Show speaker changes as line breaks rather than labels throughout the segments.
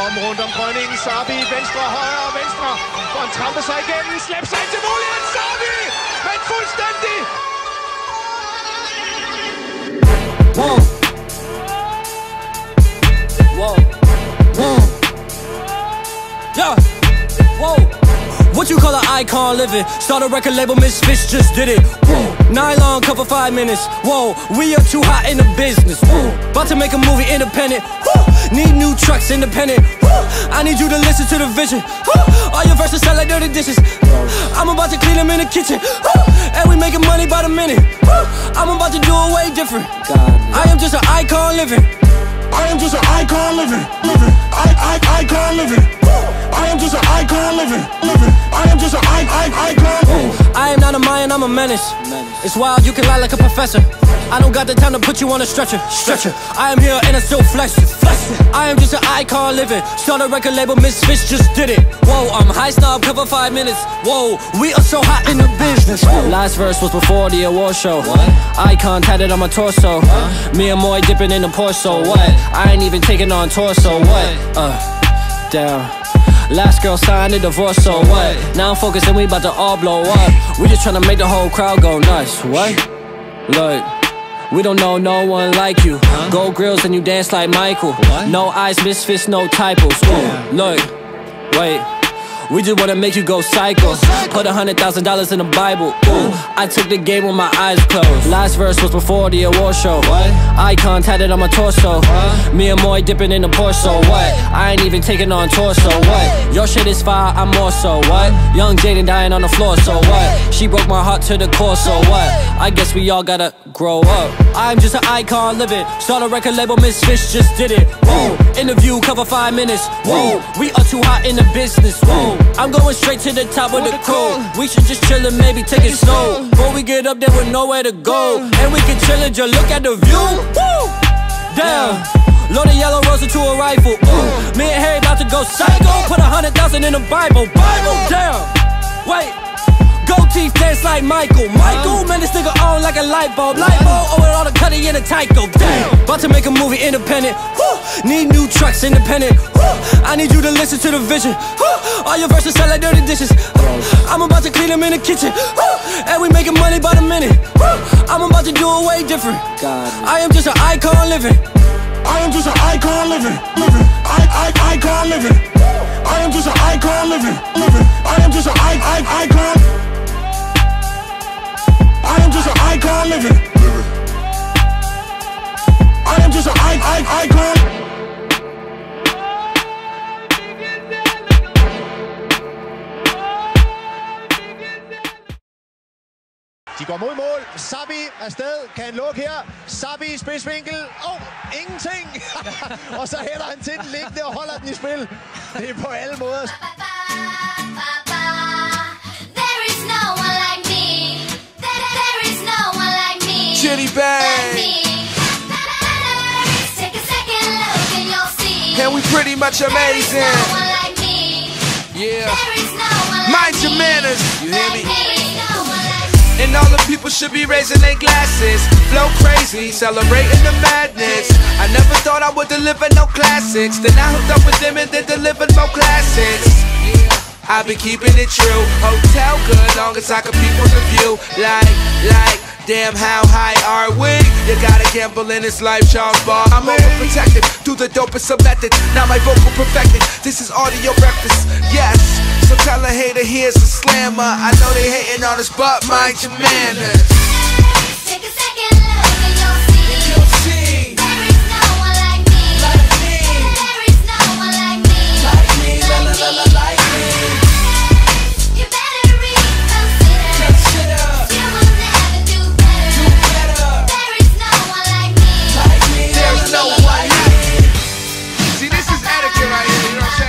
om rundt om Grønningen. Sabi venstre, højre, venstre. For han tramper sig igennem. Slæb sig til muligheden. Sabi! Men fuldstændig!
Whoa. Whoa. Whoa. Yeah. Whoa. What you call an icon living? Start a record label, Misfits just did it. Whoa. Nylon cover 5 minutes. Whoa, we are too hot in the business. Whoa. About to make a movie independent. Whoa. Need new trucks independent. Whoa. I need you to listen to the vision. Whoa. All your verses sound like dirty dishes. I'm about to clean them in the kitchen. And we making money by the minute. I'm about to do it way different. I am just an icon living. I am just an icon living. Icon living. I am just an icon living. I am just an icon. I am not a Mayan, I'm a menace. It's wild, you can lie like a professor. I don't got the time to put you on a stretcher. I am here and I still flex. I am just an icon living. Start a record label, Misfits just did it. Whoa, I'm high snob, cover 5 minutes. Whoa, we are so hot in the business. Last verse was before the award show. Icon tatted on my torso. Me and Moy dipping in the Porto. What? I ain't even taking on torso. What? Damn. Last girl signed a divorce, so what? Now I'm focused and we about to all blow up. We just tryna make the whole crowd go nuts. What? Look, we don't know no one like you. Gold grills and you dance like Michael. What? No eyes, Misfits, no typos. Look, wait. We just wanna make you go psycho. Put $100,000 in the Bible. Ooh, I took the game with my eyes closed. Last verse was before the award show. What? Icon tatted on my torso. Me and Moy dipping in the Porto. What? I ain't even taking on torso. What? Your shit is fire, I'm more so. What? Young Jaden dying on the floor. So what? She broke my heart to the core. So what? I guess we all gotta grow up. I'm just an icon living. Start a record label, Misfits just did it. Whoa. Interview cover 5 minutes. Whoa. We are too hot in the business. Whoa. I'm going straight to the top of the cold. We should just chill and maybe take it slow. Before we get up there with nowhere to go. And we can chill and just look at the view. Woo! Damn. Load a yellow rose into a rifle. Ooh. Me and Harry about to go psycho. Put 100,000 in the Bible. Damn. Wait. Gold teeth dance like Michael. Man, this nigga on like a light bulb. Oh, with all the cutty in a Tyco. Damn. About to make a movie independent. Need new trucks independent. I need you to listen to the vision. All your verses sound like dirty dishes. I'm about to clean them in the kitchen. And we making money by the minute. I'm about to do it way different. I am just an icon living. I am just an icon living. Icon living. I am just an icon living. I am just an icon. I am just an icon living. I am just an icon.
De går mod mål. Sabi afsted. Kan han lukke her? Sabi i spidsvinkel. Ingenting. Og så hælder han til den liggende og holder den i spil. Det er på alle måder.
Chitty Bang. And we pretty much amazing. Yeah. Mind your manners. You hear me? And all the people should be raising their glasses. Flow crazy, celebrating the madness. I never thought I would deliver no classics. Then I hooked up with them and they delivered more classics. I've been keeping it true. Hotel good, long as I can peep on the view. Like, damn, how high are we? You gotta gamble in this life, Charles Bar. I'm overprotected, do the dopest of methods. Now my vocal perfected, this is audio breakfast, yes. So tell a hater here's a slammer. I know they hating on us, but mind your manners.
Take a second look and you'll see. There is no one like me. There is no one like me. Like me. You better reconsider. You will never do better. There is no one like me.
There's no one like me. See, this is etiquette right here, you know what I'm saying?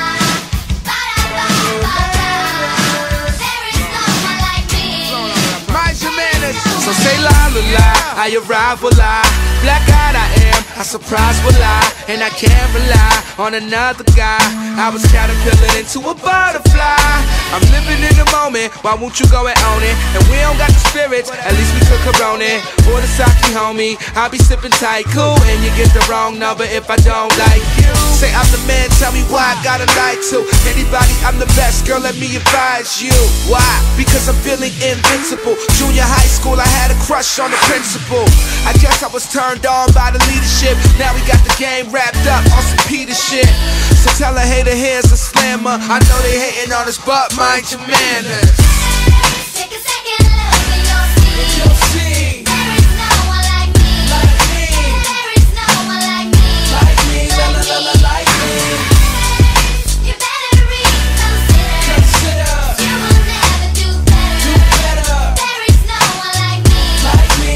So say la la la, I arrive will I. Black-eyed I am, I surprise will I. And I can't rely on another guy. I was caterpillar into a butterfly. I'm living in the moment, why won't you go and own it? And we don't got the spirits, at least we could Corona it. Or the sake, homie, I'll be sipping tight, cool. And you get the wrong number if I don't like you. Say I'm the man, tell me why I gotta lie to anybody. I'm the best, girl, let me advise you. Why? Because I'm feeling invincible. Junior high school, I had a crush on the principal. I guess I was turned on by the leadership. Now we got the game wrapped up on some Peter shit. So tell a hater here's a slammer. I know they hating on us, but mind your manners.
Take a second look and you'll see. There is no one like me. There is no one like me. Like me. You better reconsider. You will never do better. There is no one like me. Like me.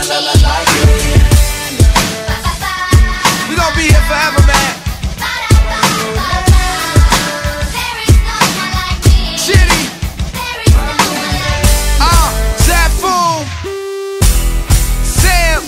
We gon' be here forever, man.
There is no one like me.
Shitty.
There is no one like me.
Zafoon, Sam.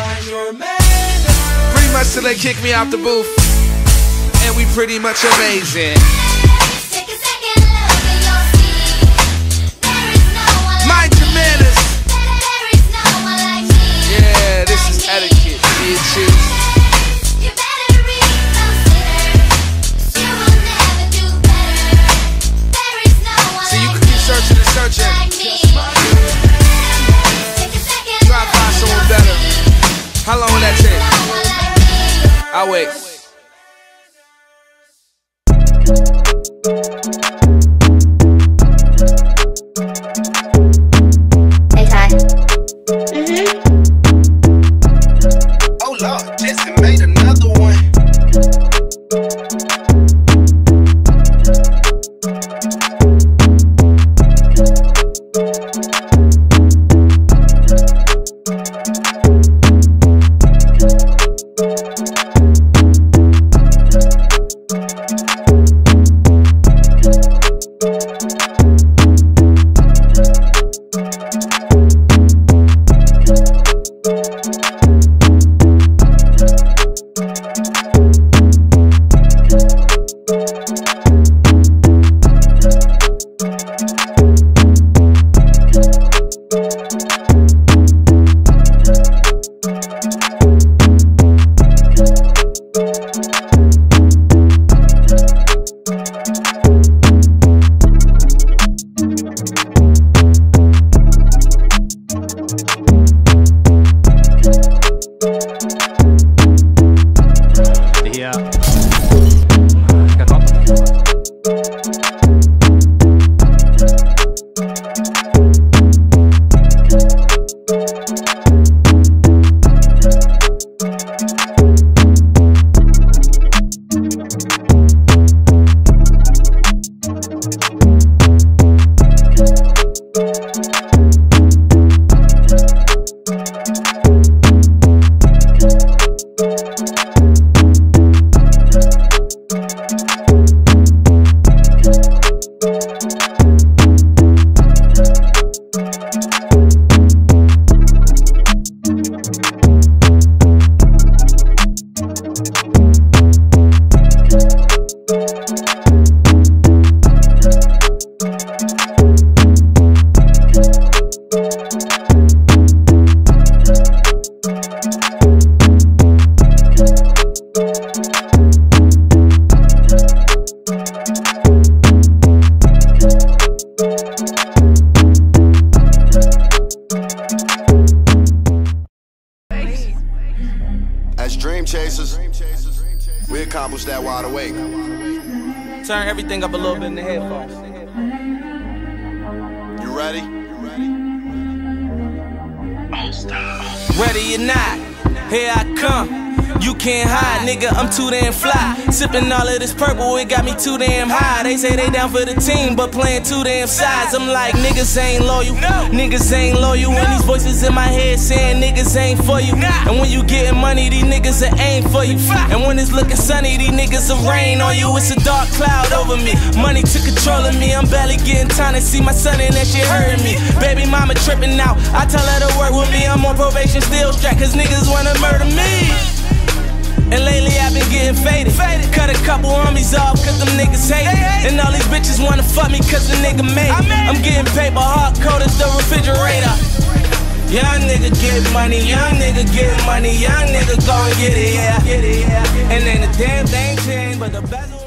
Pretty much till they kick me out the booth. And we pretty much amazing.
Take a second look and you'll see. There is no one like
Mind your manners.
There is no one like me.
Yeah, this is etiquette, bitches.
You better reconsider. You will never do better. There is no one
So you
like
can keep searching and searching.
me. Take a second
Try to find someone better. How long will that take? I'll wait.
Hey, Ty.
Oh Lord, Jesse made another one.
We accomplished that wide awake.
Turn everything up a little bit in the headphones.
You ready?
Ready or not, here I come. You can't hide, nigga, I'm too damn fly. Sipping all of this purple, it got me too damn high. They say they down for the team, but playing two damn sides. I'm like, niggas ain't loyal, niggas ain't loyal. When these voices in my head saying niggas ain't for you. And when you getting money, these niggas are aim for you. And when it's looking sunny, these niggas will rain on you. It's a dark cloud over me, money took control of me. I'm barely getting time to see my son and that shit hurting me. Baby mama tripping out, I tell her to work with me. I'm on probation, still strapped, cause niggas wanna murder me. And lately I've been getting faded. Cut a couple homies off cause them niggas hate it. And all these bitches wanna fuck me cause the nigga made it. I'm getting paper hard cold as the refrigerator. Young nigga get money, young nigga get money, young nigga go and get it, yeah. And then the damn thing changed.
for the bezel.